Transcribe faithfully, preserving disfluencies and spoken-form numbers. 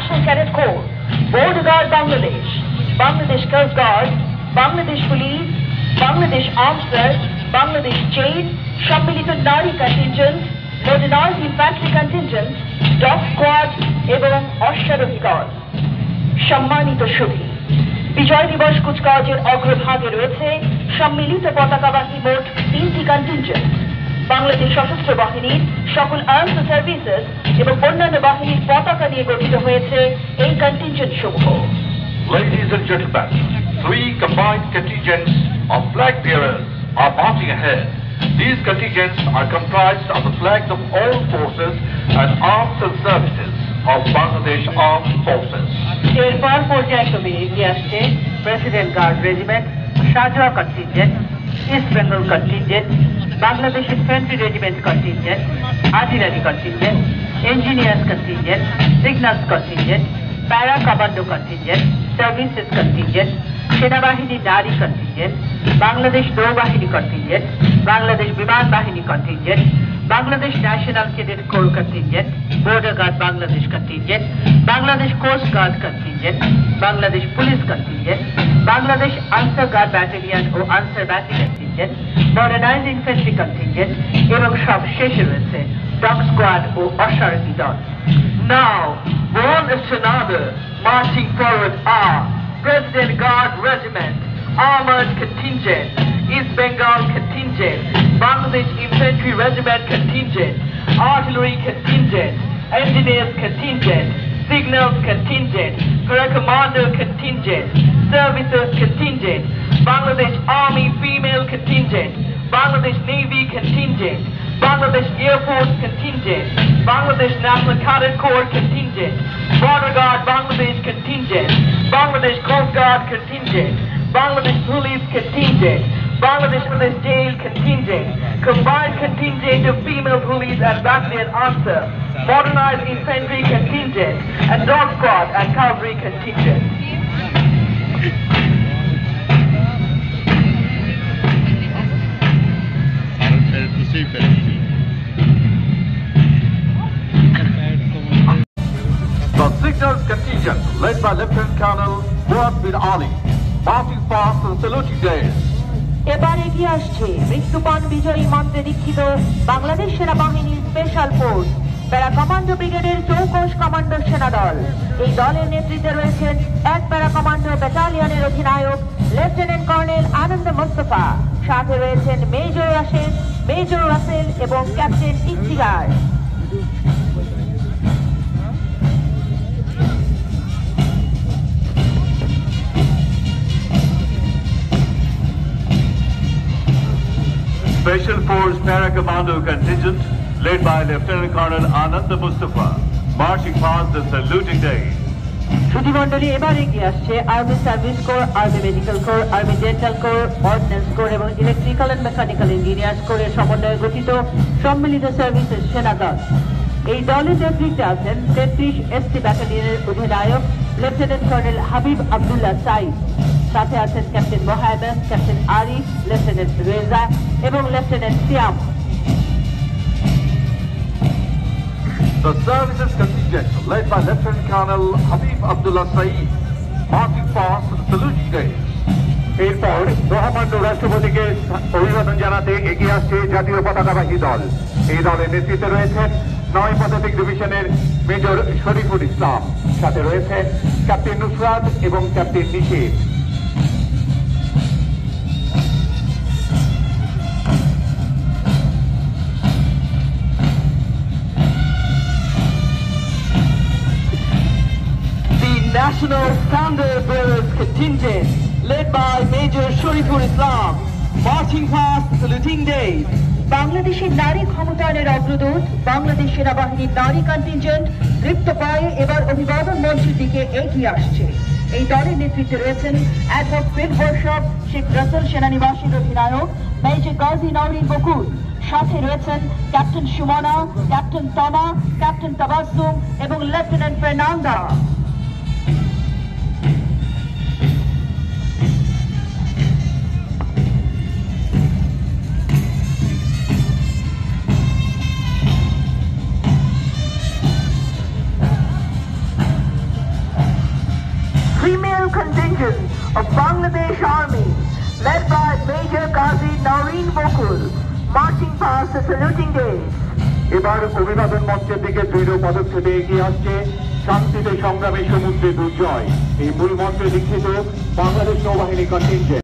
National Cadet Corps, Border Guard Bangladesh, Bangladesh Coast Guard, Bangladesh Police, Bangladesh Armed Forces, Bangladesh Chain, সম্মিলিত নারী contingent, modernised infantry contingent, dog squad এবং অশ্বারোহী দল। সম্মানিত সুধী, বিজয় দিবস কুচকাওয়াজের অগ্রভাগে রয়েছে সম্মিলিত পতাকাবাহী মোট তিনটি কন্টিনজেন্ট। বাংলাদেশ সশস্ত্র বাহিনীর সকল আর্মড সার্ভিসেস এবং অন্যান্য বাহিনীর পতাকা নিয়ে গঠিত হয়েছে এই কন্টিনজেন্ট সমূহ। Ladies and gentlemen, three combined contingents of flag bearers are marching ahead. These contingents are comprised of the flags of all forces and arms and services of Bangladesh Armed Forces. এরপর পর্যায়ক্রমে এগিয়ে আসছে president guard regiment, শাহজাহ contingent, east Bengal contingent, Bangladesh infantry regiment contingent, artillery contingent, engineers contingent, signals contingent, para commando contingent, services contingent, সেনাবাহিনী নারী contingent, Bangladesh নৌবাহিনী contingent, Bangladesh বিমান বাহিনী contingent, Bangladesh national cadet corps contingent, border guard Bangladesh contingent, Bangladesh coast guard contingent, Bangladesh police contingent, Bangladesh Ansar guard battalion ও Ansar battalion contingent, modernised infantry contingent এবং সব শেষে রয়েছে ডগ স্কোয়াড ও অশ্বারোহী দল। Now, one another marching forward are President Guard Regiment, Armored Contingent, East Bengal Contingent, Bangladesh Infantry Regiment Contingent, Artillery Contingent, Engineers Contingent, Signals Contingent, Para-Commando Contingent, Services Contingent, Bangladesh Army Female Contingent, Bangladesh Navy Contingent, Bangladesh Air Force Contingent, Bangladesh National Cadet Corps Contingent, Border Guard Bangladesh Contingent, Bangladesh Coast Guard Contingent, Bangladesh Police Contingent, Bangladesh Police Jail Contingent, Combined Contingent of Female Police and Battalion Answer, Modernized Infantry Contingent, and Dog Squad and Cavalry Contingent. The Signals Contingent, led by Lieutenant Colonel Muhammad bin Ali, marching past and saluting days. এবার এগিয়ে আসছে মৃত্যুপণ বিজয়ী মন্ত্রে দীক্ষিত বাংলাদেশ সেনাবাহিনীর special force para commando ব্রিগেডের চৌকশ commando সেনা দল। এই দলের নেতৃত্বে রয়েছেন এক প্যারা কমান্ডো ব্যাটালিয়নের অধিনায়ক লেফটেন্যান্ট কর্নেল আনন্দ মোস্তফা, সাথে রয়েছেন মেজর রাশেদ, মেজর রাসেল এবং captain Iftikar. Special Force Para-Commando Contingent, led by Lieutenant Colonel Anand Mustafa, marching past the saluting days. সুধীমণ্ডলী, এবার এগিয়ে আসছে army service corps, army medical corps, army dental corps, ordnance corps এবং electrical and mechanical engineers কোরের সমন্বয়ে গঠিত সম্মিলিত services সেনা দল। এই দলের নেতৃত্বে আছেন তেত্রিশ এসটি ব্যাটালিয়নের অধিনায়ক লেফটেন্যান্ট কর্নেল হাবিব আবদুল্লাহ সাইদ, সাথে আছেন captain Mohammad, captain Arif, lieutenant Reza এবং lieutenant Siam. The Services Contingent, led by Lieutenant Colonel Habib Abdullah Saeed, marching past the saluting days. এরপর মহামান্য রাষ্ট্রপতিকে অভিবাদন জানাতে এগিয়ে আসছে জাতীয় পতাকাবাহী দল। এই দলের নেতৃত্বে রয়েছেন নয় পদাতিক ডিভিশনের মেজর শরীফুল ইসলাম, সাথে রয়েছে ক্যাপ্টেন নুসরাত এবং captain Nishit. National Standard Bearers Contingent, led by Major Shariful Islam, marching past saluting days. বাংলাদেশের নারী ক্ষমতায়নের অগ্রদূত বাংলাদেশ সেনাবাহিনীর নারী কন্টিনজেন্ট দৃপ্ত পায়ে এবার অভিবাদন মঞ্চের দিকে এগিয়ে আসছে। এই দলের নেতৃত্বে রয়েছেন advocate field workshop Sheikh Russel সেনানিবাসীর অধিনায়ক মেজর গাজী নওরিন বকুল, সাথে রয়েছেন captain Sumona, captain Toma, captain Tabassum এবং lieutenant Fernanda. of Bangladesh Army, led by Major Ghazi Noreen Bokul, marching past the saluting days. এবার অভিবাদন মঞ্চের দিকে দৃঢ় পদক্ষেপে এগিয়ে আসছে শান্তিতে সংগ্রামে সমুদ্রে দুর্জয় এই মূল মন্ত্রে দীক্ষিত বাংলাদেশ নৌবাহিনী কন্টিনজেন্ট।